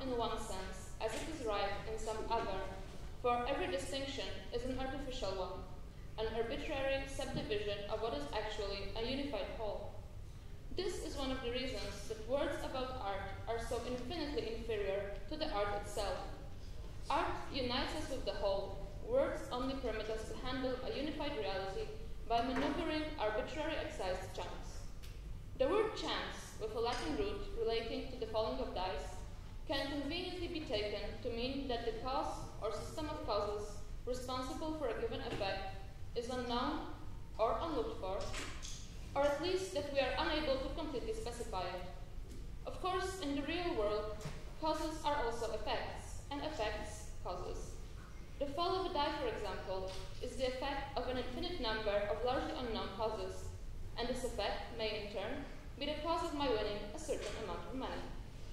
in one sense, as it is right in some other, for every distinction is an artificial one, an arbitrary subdivision of what is actually a unified whole. This is one of the reasons that words about art are so infinitely inferior to the art itself. Art unites us with the whole. Words only permit us to handle a unified reality by maneuvering arbitrary excised chunks. The word chance, with a Latin root relating to the falling of dice, can conveniently be taken to mean that the cause or system of causes responsible for a given effect is unknown or unlooked for, or at least that we are unable to completely specify it. Of course, in the real world, causes are also effects, and effects causes. The fall of a die, for example, is the effect of an infinite number of largely unknown causes, and this effect may, in turn, be the cause of my winning a certain amount of money.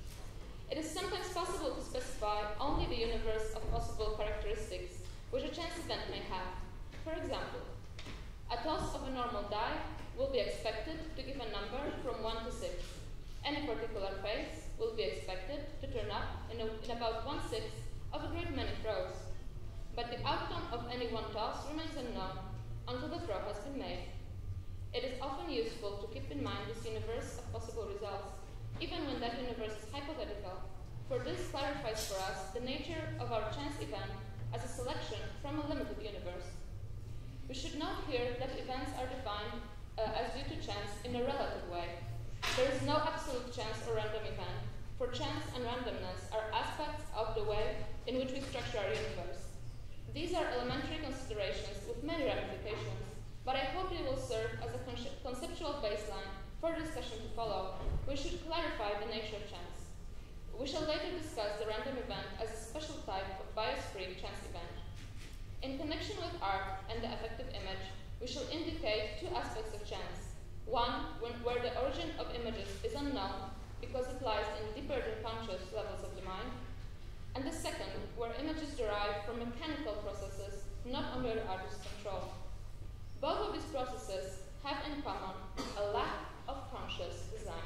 It is sometimes possible to specify only the universe of possible characteristics which a chance event may have. For example, a toss of a normal die will be expected to give a number from 1 to 6. Any particular face will be expected to turn up in about 1/6 of a great many throws. But the outcome of any one toss remains unknown until the throw has been made. It is often useful to keep in mind this universe of possible results, even when that universe is hypothetical, for this clarifies for us the nature of our chance event as a selection from a limited universe. We should note here that events are defined as due to chance in a relative way. There is no absolute chance or random event, for chance and randomness are aspects of the way in which we structure our universe. These are elementary considerations with many ramifications, but I hope they will serve as a conceptual baseline for the discussion to follow. We should clarify the nature of chance. We shall later discuss the random event as a special type of bias-free chance event. In connection with art and the affective image, we shall indicate two aspects of chance. One, where the origin of images is unknown because it lies in deeper than conscious levels of the mind, and the second, where images derive from mechanical processes not under the artist's control. Both of these processes have in common a lack of conscious design.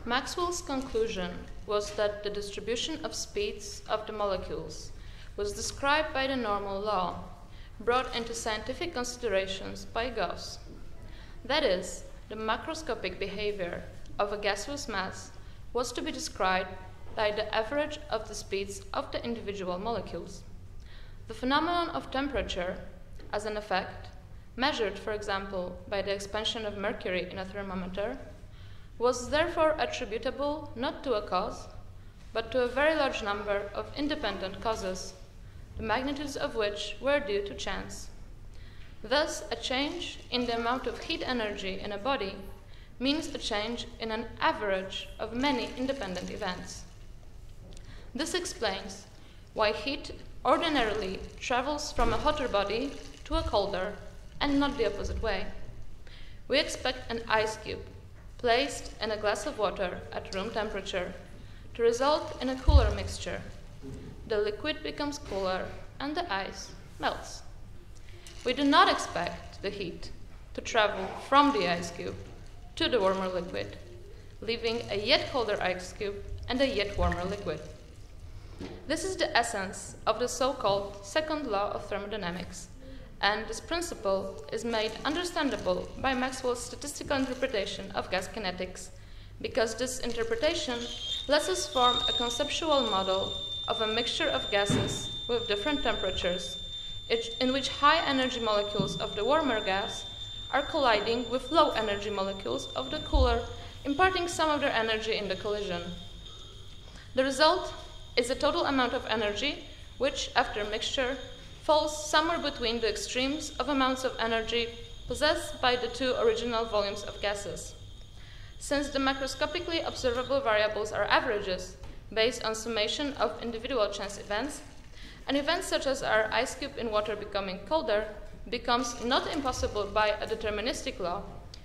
Maxwell's conclusion was that the distribution of speeds of the molecules was described by the normal law, brought into scientific considerations by Gauss. That is, the macroscopic behavior of a gaseous mass was to be described by the average of the speeds of the individual molecules. The phenomenon of temperature, as an effect, measured, for example, by the expansion of mercury in a thermometer, was therefore attributable not to a cause, but to a very large number of independent causes, the magnitudes of which were due to chance. Thus, a change in the amount of heat energy in a body means a change in an average of many independent events. This explains why heat ordinarily travels from a hotter body to a colder and not the opposite way. We expect an ice cube placed in a glass of water at room temperature to result in a cooler mixture. The liquid becomes cooler and the ice melts. We do not expect the heat to travel from the ice cube to the warmer liquid, leaving a yet colder ice cube and a yet warmer liquid. This is the essence of the so-called second law of thermodynamics, and this principle is made understandable by Maxwell's statistical interpretation of gas kinetics, because this interpretation lets us form a conceptual model of a mixture of gases with different temperatures, in which high-energy molecules of the warmer gas are colliding with low-energy molecules of the cooler, imparting some of their energy in the collision. The result is the total amount of energy, which, after mixture, falls somewhere between the extremes of amounts of energy possessed by the two original volumes of gases. Since the macroscopically observable variables are averages, based on summation of individual chance events, an event such as our ice cube in water becoming colder becomes not impossible by a deterministic law,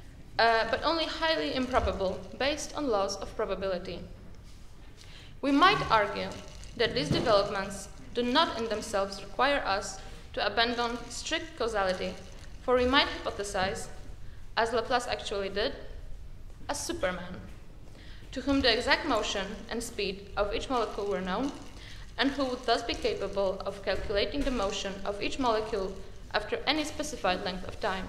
but only highly improbable based on laws of probability. We might argue that these developments do not in themselves require us to abandon strict causality, for we might hypothesize, as Laplace actually did, a Superman, to whom the exact motion and speed of each molecule were known, and who would thus be capable of calculating the motion of each molecule after any specified length of time.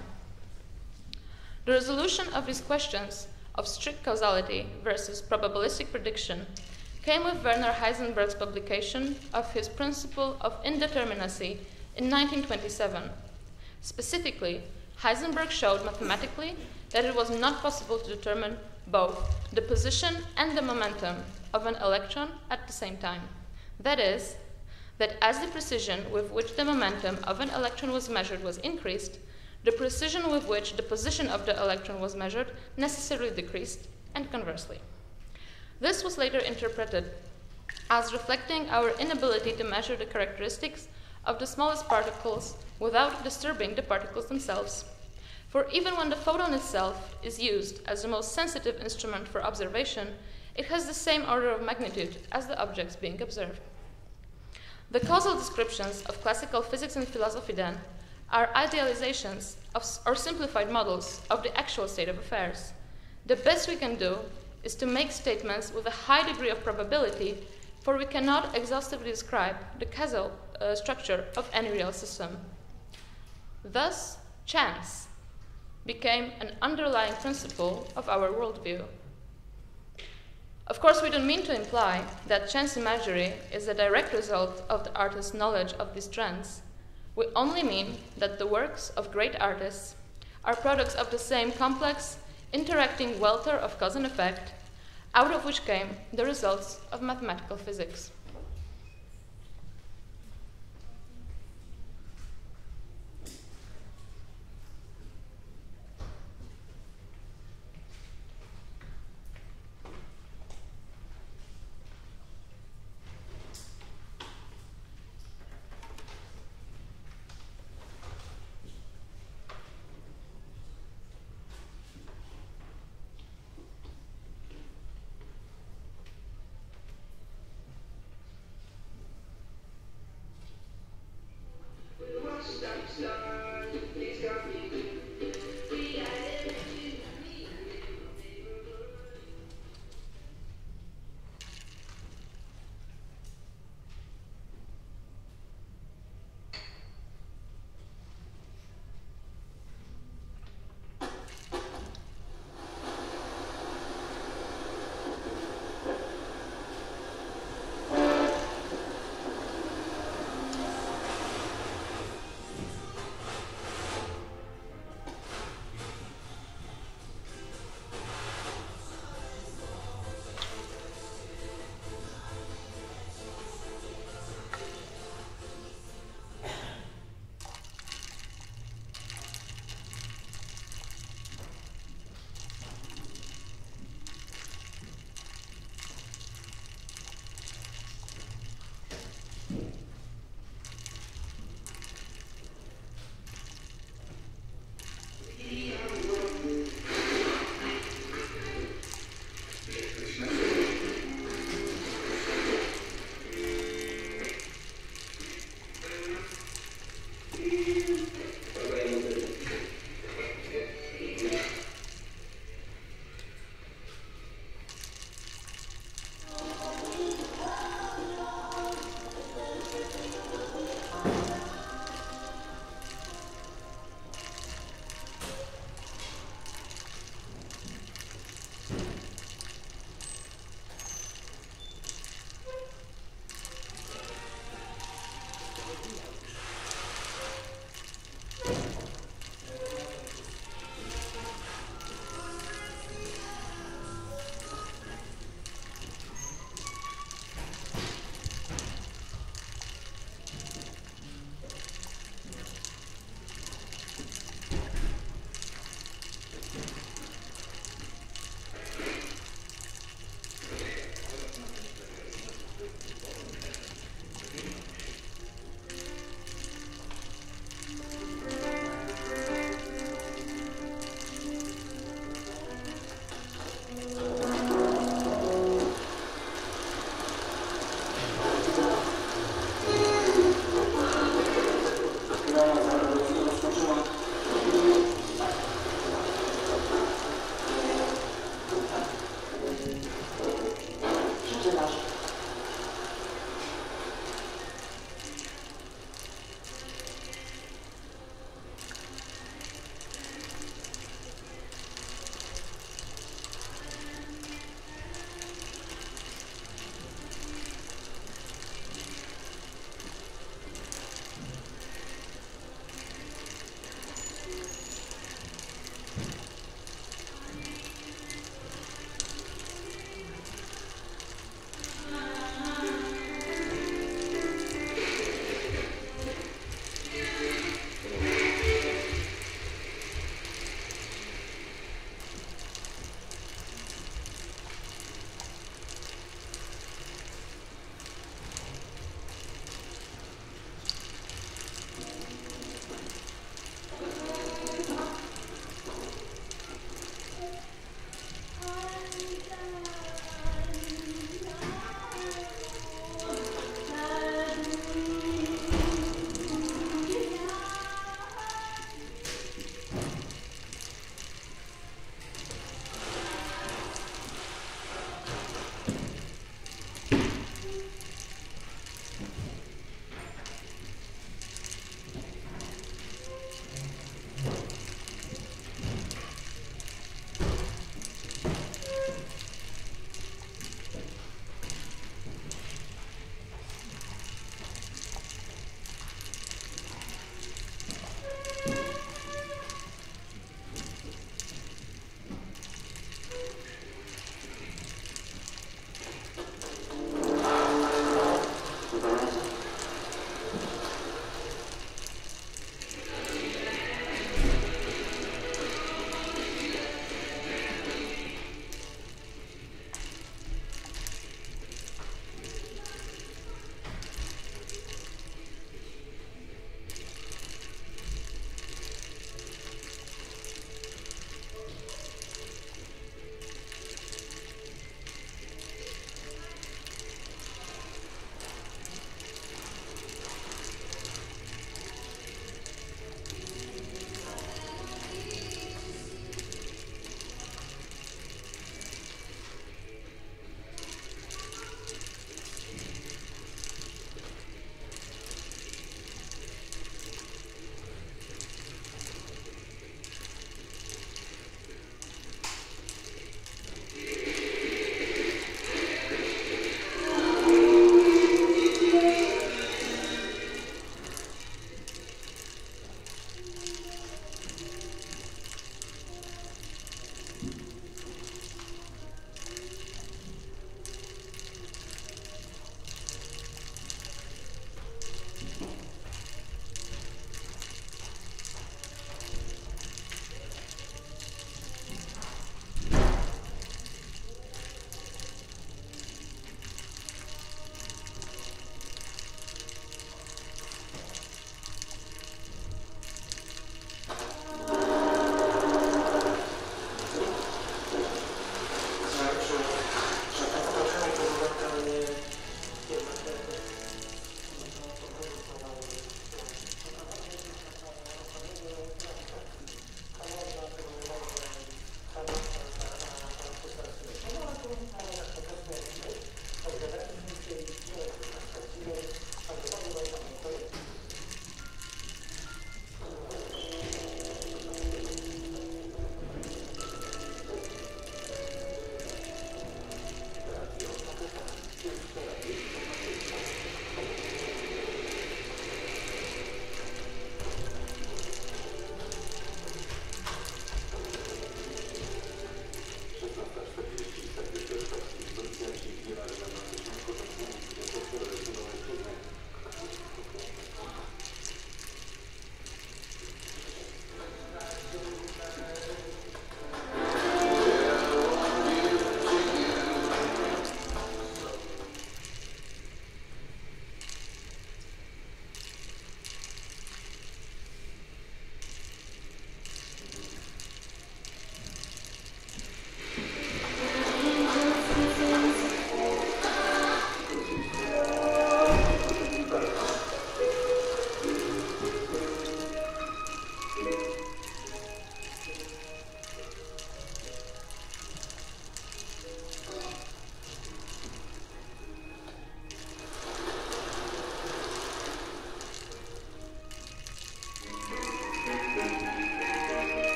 The resolution of these questions of strict causality versus probabilistic prediction came with Werner Heisenberg's publication of his principle of indeterminacy in 1927. Specifically, Heisenberg showed mathematically that it was not possible to determine both the position and the momentum of an electron at the same time. That is, that as the precision with which the momentum of an electron was measured was increased, the precision with which the position of the electron was measured necessarily decreased, and conversely. This was later interpreted as reflecting our inability to measure the characteristics of the smallest particles without disturbing the particles themselves. For even when the photon itself is used as the most sensitive instrument for observation, it has the same order of magnitude as the objects being observed. The causal descriptions of classical physics and philosophy, then, are idealizations of, or simplified models of the actual state of affairs. The best we can do is to make statements with a high degree of probability, for we cannot exhaustively describe the causal structure of any real system. Thus, chance became an underlying principle of our worldview. Of course, we don't mean to imply that chance imagery is a direct result of the artist's knowledge of these trends. We only mean that the works of great artists are products of the same complex, interacting welter of cause and effect, out of which came the results of mathematical physics.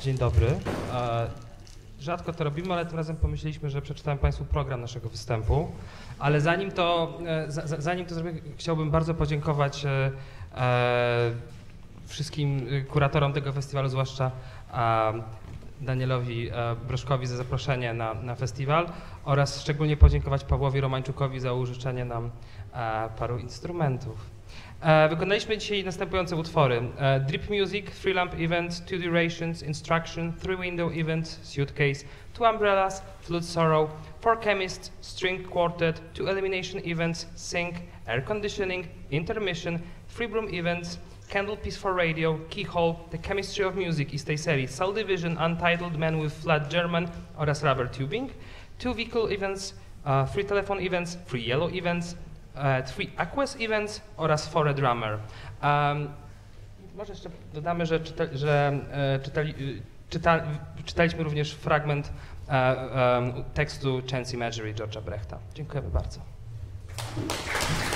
Dzień dobry. Rzadko to robimy, ale tym razem pomyśleliśmy, że przeczytałem Państwu program naszego występu. Ale zanim to zrobię, chciałbym bardzo podziękować wszystkim kuratorom tego festiwalu, zwłaszcza Danielowi Broszkowi za zaproszenie na festiwal oraz szczególnie podziękować Pawłowi Romańczukowi za użyczenie nam paru instrumentów. Wykonaliśmy dzisiaj następujące utwory. Drip Music, 3-lamp event, 2 durations, instruction, 3-window event, suitcase, 2 umbrellas, flute sorrow, 4 chemists, string quartet, 2 elimination events, sync, air conditioning, intermission, 3 broom events, Candle Piece for Radio, Keyhole, The Chemistry of Music i z tej serii Soul Division, Untitled, Man with Flat German oraz Rubber Tubing, 2 vehicle events, 3 telephone events, 3 yellow events, 3 Aquas events oraz 4 drummer. Może jeszcze dodamy, że czytaliśmy również fragment tekstu Chance Imagery George'a Brechta. Dziękujemy bardzo.